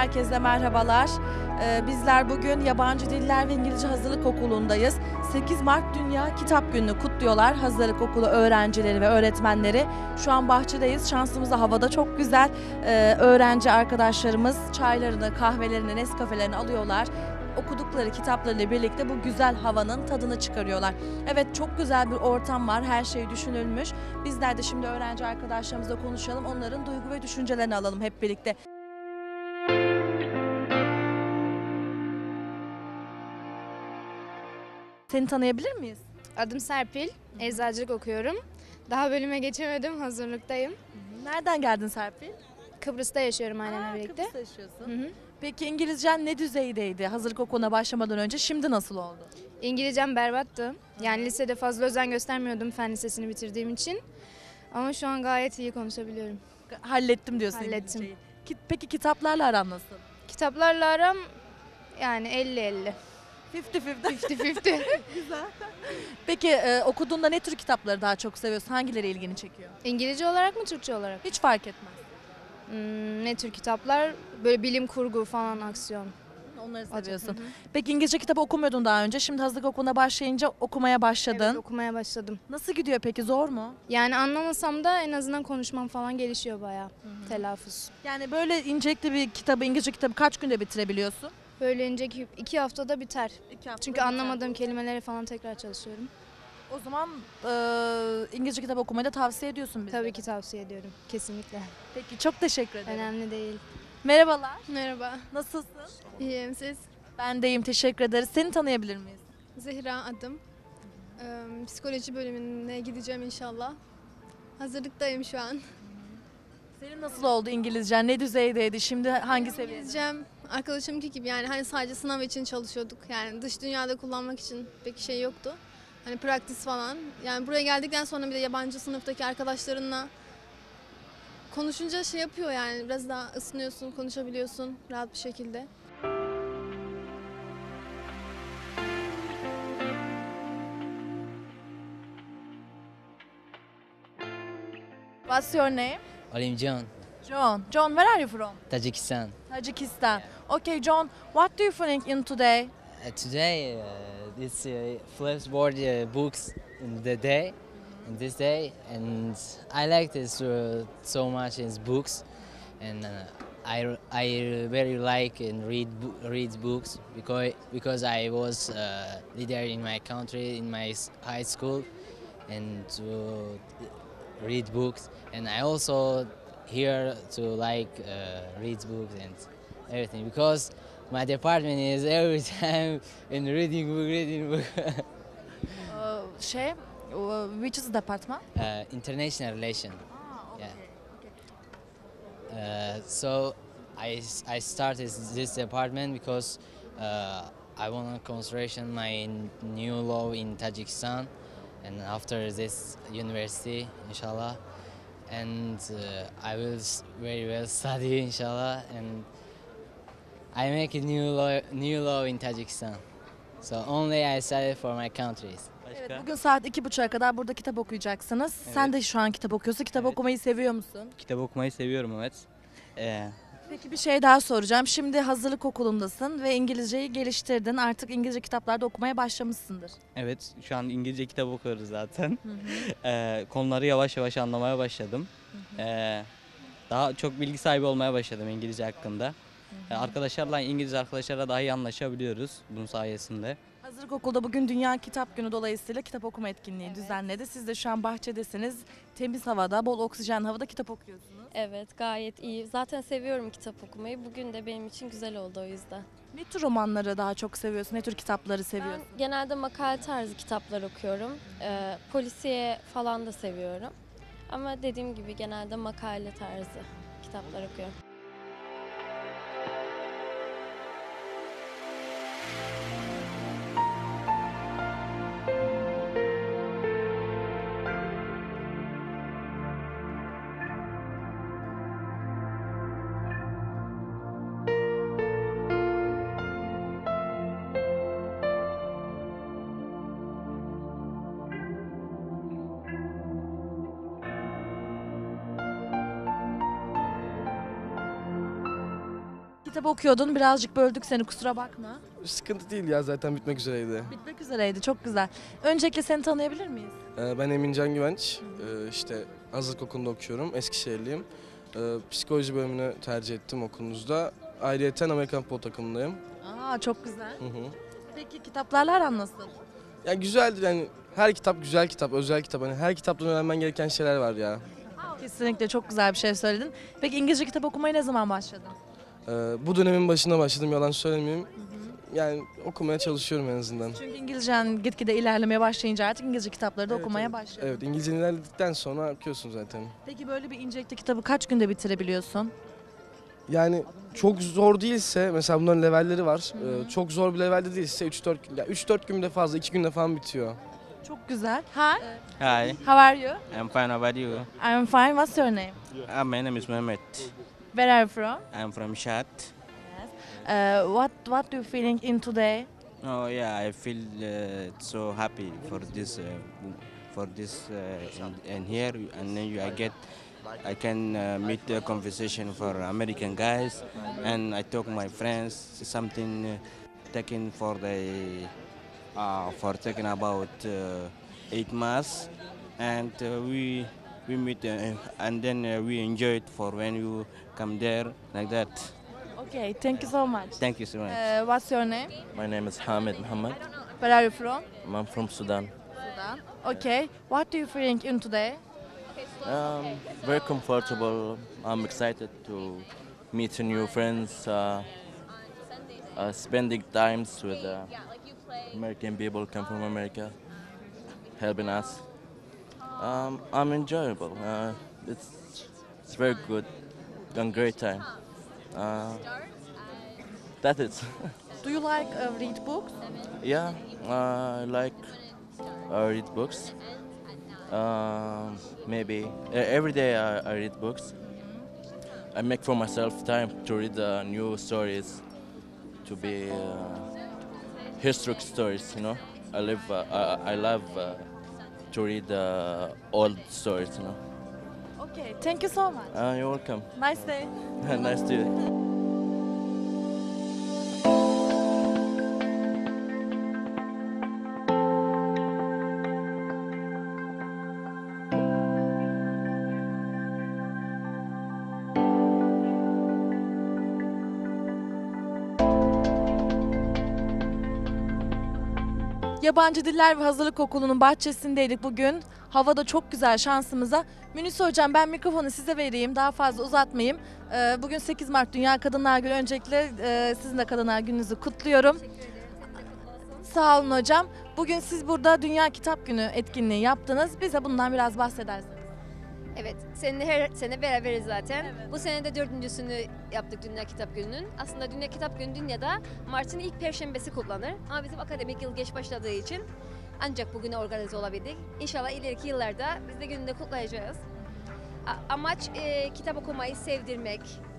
herkese merhabalar. Bizler bugün Yabancı Diller ve İngilizce Hazırlık Okulu'ndayız. 8 Mart Dünya Kitap Günü'nü kutluyorlar Hazırlık Okulu öğrencileri ve öğretmenleri. Şu an bahçedeyiz. Şansımız da havada çok güzel. Öğrenci arkadaşlarımız çaylarını, kahvelerini, Nescafelerini alıyorlar. Okudukları kitaplarıyla birlikte bu güzel havanın tadını çıkarıyorlar. Evet, çok güzel bir ortam var. Her şey düşünülmüş. Bizler de şimdi öğrenci arkadaşlarımızla konuşalım. Onların duygu ve düşüncelerini alalım hep birlikte. Seni tanıyabilir miyiz? Adım Serpil, eczacılık okuyorum. Daha bölüme geçemedim, hazırlıktayım. Nereden geldin Serpil? Kıbrıs'ta yaşıyorum ailemle birlikte. Kıbrıs'ta yaşıyorsun. Peki İngilizcen ne düzeydeydi hazırlık okuluna başlamadan önce? Şimdi nasıl oldu? İngilizcem berbattı. Yani lisede fazla özen göstermiyordum fen lisesini bitirdiğim için. Ama şu an gayet iyi konuşabiliyorum. Hallettim diyorsun Hallettim. İngilizceyi. Peki kitaplarla aran nasıl? Kitaplarla aram yani 50-50. 50-50. 50-50. Güzel. Peki okuduğunda ne tür kitapları daha çok seviyorsun? Hangileri ilgini çekiyor? İngilizce olarak mı, Türkçe olarak? Hiç fark etmez. Ne tür kitaplar? Böyle bilim kurgu falan, aksiyon. Onları seviyorsun. Peki İngilizce kitabı okumuyordun daha önce. Şimdi hazırlık okuluna başlayınca okumaya başladın. Evet, okumaya başladım. Nasıl gidiyor peki? Zor mu? Yani anlamasam da en azından konuşmam falan gelişiyor bayağı. Telaffuz. Yani böyle incelikli bir kitabı, İngilizce kitabı kaç günde bitirebiliyorsun? Böyle önceki 2 haftada biter. 2 hafta. Çünkü anlamadığım kelimeleri falan tekrar çalışıyorum. O zaman İngilizce kitap okumayı da tavsiye ediyorsun bize. Tabii ki tavsiye ediyorum. Kesinlikle. Peki, çok teşekkür ederim. Önemli değil. Merhabalar. Merhaba, Nasılsın? iyiyim siz? Ben de iyiyim, teşekkür ederiz. Seni tanıyabilir miyiz? Zehra adım. Psikoloji bölümüne gideceğim inşallah. Hazırlıktayım şu an. Senin nasıl oldu İngilizcen? Ne düzeydeydi? Şimdi hangi seviyede? İngilizcem arkadaşımki gibi, yani hani sadece sınav için çalışıyorduk. Yani dış dünyada kullanmak için pek şey yoktu. Hani praktis falan. Yani buraya geldikten sonra bir de yabancı sınıftaki arkadaşlarınla konuşunca şey yapıyor, yani biraz daha ısınıyorsun, konuşabiliyorsun rahat bir şekilde. What's your name? I'm John, John. John, where are you from? Tajikistan. Tajikistan. Okay, John, what do you think in today? Today, this flipboard books in the day, in this day, and I like this so much in books, and I very like and read books because I was leader in my country in my high school, and to read books, and I also here to like read books and everything because my department is every time in reading book. Which is the department? International relation. Okay. Yeah. So I started this department because I want to concentration my new law in Tajikistan, and after this university, inshallah, and I will very well study, inshallah, and I make a new law in Tajikistan. So only I study for my countries. Evet, bugün saat 2.30'a kadar burada kitap okuyacaksınız. Evet. Sen de şu an kitap okuyorsun. Kitap Evet. okumayı seviyor musun? Kitap okumayı seviyorum, evet. Peki, bir şey daha soracağım. Şimdi hazırlık okulundasın ve İngilizceyi geliştirdin. Artık İngilizce kitaplarda okumaya başlamışsındır. Evet, şu an İngilizce kitap okuyoruz zaten. Konuları yavaş yavaş anlamaya başladım. Daha çok bilgi sahibi olmaya başladım İngilizce hakkında. Arkadaşlarla, İngiliz arkadaşlarla daha iyi anlaşabiliyoruz bunun sayesinde. Hazırlık okulda bugün Dünya Kitap Günü dolayısıyla kitap okuma etkinliği düzenledi. Siz de şu an bahçedesiniz. Temiz havada, bol oksijen havada kitap okuyorsunuz. Evet, gayet iyi. Zaten seviyorum kitap okumayı. Bugün de benim için güzel oldu o yüzden. Ne tür romanları daha çok seviyorsun? Ne tür kitapları seviyorsun? Ben genelde makale tarzı kitaplar okuyorum. Polisiye falan da seviyorum. Ama dediğim gibi genelde makale tarzı kitaplar okuyorum. Kitap okuyordun, birazcık böldük seni, kusura bakma. Sıkıntı değil ya, zaten bitmek üzereydi. Bitmek üzereydi, çok güzel. Öncelikle seni tanıyabilir miyiz? Ben Emincan Güvenç. İşte hazırlık okulunda okuyorum. Eskişehirliyim. Psikoloji bölümünü tercih ettim okulumuzda. Ayrıyeten Amerikan futbol takımındayım. Aa, çok güzel. Hı hı. Peki kitaplarla aran nasıl? Ya güzeldir yani, her kitap güzel kitap, özel kitap. Hani her kitaptan öğrenmen gereken şeyler var ya. Kesinlikle çok güzel bir şey söyledin. Peki İngilizce kitap okumaya ne zaman başladın? Bu dönemin başına başladım, yalan söylemeyeyim. Yani okumaya çalışıyorum en azından. Çünkü İngilizcen gitgide ilerlemeye başlayınca artık İngilizce kitapları da okumaya başladın. Evet, İngilizce ilerledikten sonra okuyorsun zaten. Peki böyle bir incelikli kitabı kaç günde bitirebiliyorsun? Yani çok zor değilse, mesela bunların levelleri var. Çok zor bir levelde değilse 3-4 gün, ya 3-4 günde fazla, 2 günde falan bitiyor. Çok güzel. Hi. Hi, How are you? I'm fine. How about you? I'm fine. What's your name? My name is Mehmet. Where are you from? I'm from Shat. What do you feeling in today? Oh yeah, I feel so happy for this and here, and then I can meet the conversation for American guys, and I talk my friends something taking for taking about 8 months, and we meet and then we enjoy it for when you come there like that. Okay, thank you so much. Thank you so much. What's your name? My name is Hamid Muhammad. Where are you from? I'm from Sudan. Sudan. Okay, what do you feeling in today? Very comfortable. I'm excited to meet new friends, spending times with American people come from America, helping us. I'm enjoyable. It's very good. Done great time. That's it. Do you like read books? Yeah, I like read books. Maybe every day I read books. I make for myself time to read new stories, to be historic stories. You know, I love to read old stories. You know. Okay, thank you so much. You're welcome. Nice day. Nice to you. Yabancı Diller ve Hazırlık Okulu'nun bahçesindeydik bugün. Hava da çok güzel şansımıza. Münise Hocam, ben mikrofonu size vereyim, daha fazla uzatmayayım. Bugün 8 Mart Dünya Kadınlar Günü. Öncelikle sizin de Kadınlar Gününüzü kutluyorum. Sağ olun hocam. Bugün siz burada Dünya Kitap Günü etkinliği yaptınız. Bize bundan biraz bahsedersiniz. Evet, seninle her sene beraberiz zaten. Evet. Bu sene de 4.'sünü yaptık Dünya Kitap Günü'nün. Aslında Dünya Kitap Günü dünyada Mart'ın ilk perşembesi kutlanır. Ama bizim akademik yıl geç başladığı için ancak bugüne organize olabildik. İnşallah ileriki yıllarda biz de gününde kutlayacağız. Amaç kitap okumayı sevdirmek,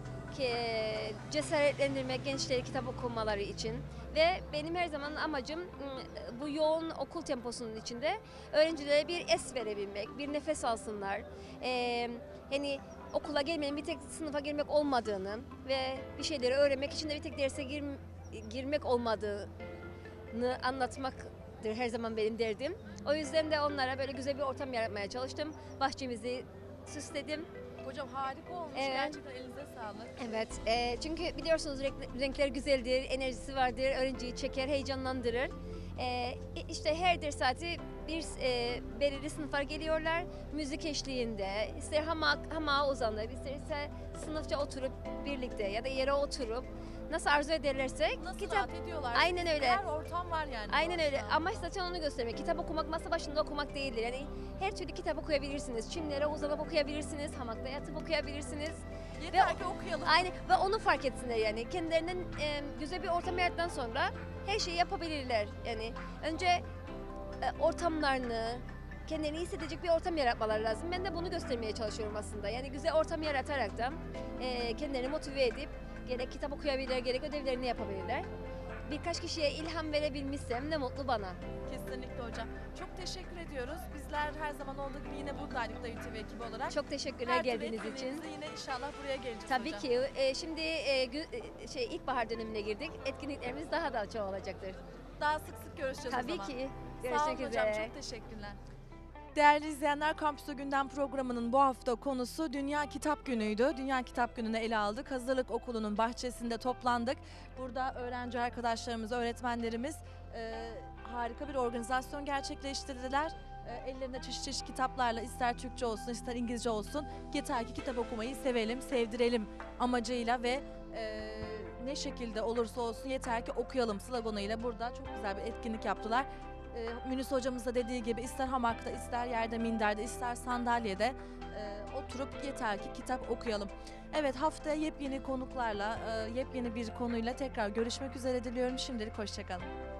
cesaretlendirmek gençleri kitap okumaları için. Ve benim her zaman amacım bu yoğun okul temposunun içinde öğrencilere bir es verebilmek, bir nefes alsınlar. Yani okula gelmenin bir tek sınıfa girmek olmadığını ve bir şeyleri öğrenmek için de bir tek derse girmek olmadığını anlatmaktır her zaman benim derdim. O yüzden de onlara böyle güzel bir ortam yaratmaya çalıştım. Bahçemizi süsledim. Hocam harika olmuş. Evet. Gerçekten elinize sağlık. Evet. Çünkü biliyorsunuz renkler güzeldir, enerjisi vardır, öğrenciyi çeker, heyecanlandırır. İşte her ders saati bir belirli sınıflar geliyorlar. Müzik eşliğinde, ister hamağa uzanıp, isterse sınıfça oturup birlikte ya da yere oturup nasıl arzu ederlerse Nasıl kitap rahat ediyorlar? Aynen öyle. Her ortam var yani. Aynen öyle. Amaç zaten onu göstermek. Kitap okumak masa başında okumak değildir. Yani her türlü kitap okuyabilirsiniz. Çimlere uzanıp okuyabilirsiniz. Hamakta yatıp okuyabilirsiniz. Yeter ki okuyalım. Aynen ve onu fark etsinler yani. Kendilerinden güzel bir ortam yarattıktan sonra her şeyi yapabilirler. Yani önce ortamlarını, kendilerini iyi hissedecek bir ortam yaratmaları lazım. Ben de bunu göstermeye çalışıyorum aslında. Yani güzel ortam yaratarak da kendilerini motive edip gerek kitap okuyabilirler, gerek ödevlerini yapabilirler. birkaç kişiye ilham verebilmişsem ne mutlu bana. Kesinlikle hocam. Çok teşekkür ediyoruz. Bizler her zaman olduğu gibi yine buradaydık Dayı TV ekibi olarak. Çok teşekkürler Her türlü geldiğiniz için. etkinliğinizde yine inşallah buraya geleceğiz Tabii hocam. ki. Şimdi ilkbahar dönemine girdik. Etkinliklerimiz daha da çoğalacaktır. Daha sık sık görüşeceğiz o Tabii zaman. ki. Sağ Görüşmek olun hocam. üzere. Çok teşekkürler. Değerli izleyenler, Kampüsü Gündem programının bu hafta konusu Dünya Kitap Günü'ydü. Dünya Kitap Günü'nü ele aldık. Hazırlık Okulu'nun bahçesinde toplandık. Burada öğrenci arkadaşlarımız, öğretmenlerimiz harika bir organizasyon gerçekleştirdiler. Ellerinde çeşit çeşit kitaplarla, ister Türkçe olsun ister İngilizce olsun, yeter ki kitap okumayı sevelim, sevdirelim amacıyla ve ne şekilde olursa olsun yeter ki okuyalım sloganıyla burada çok güzel bir etkinlik yaptılar. Münis hocamız da dediği gibi ister hamakta, ister yerde minderde, ister sandalyede oturup yeter ki kitap okuyalım. Evet, haftaya yepyeni konuklarla, yepyeni bir konuyla tekrar görüşmek üzere diliyorum. Şimdilik hoşçakalın.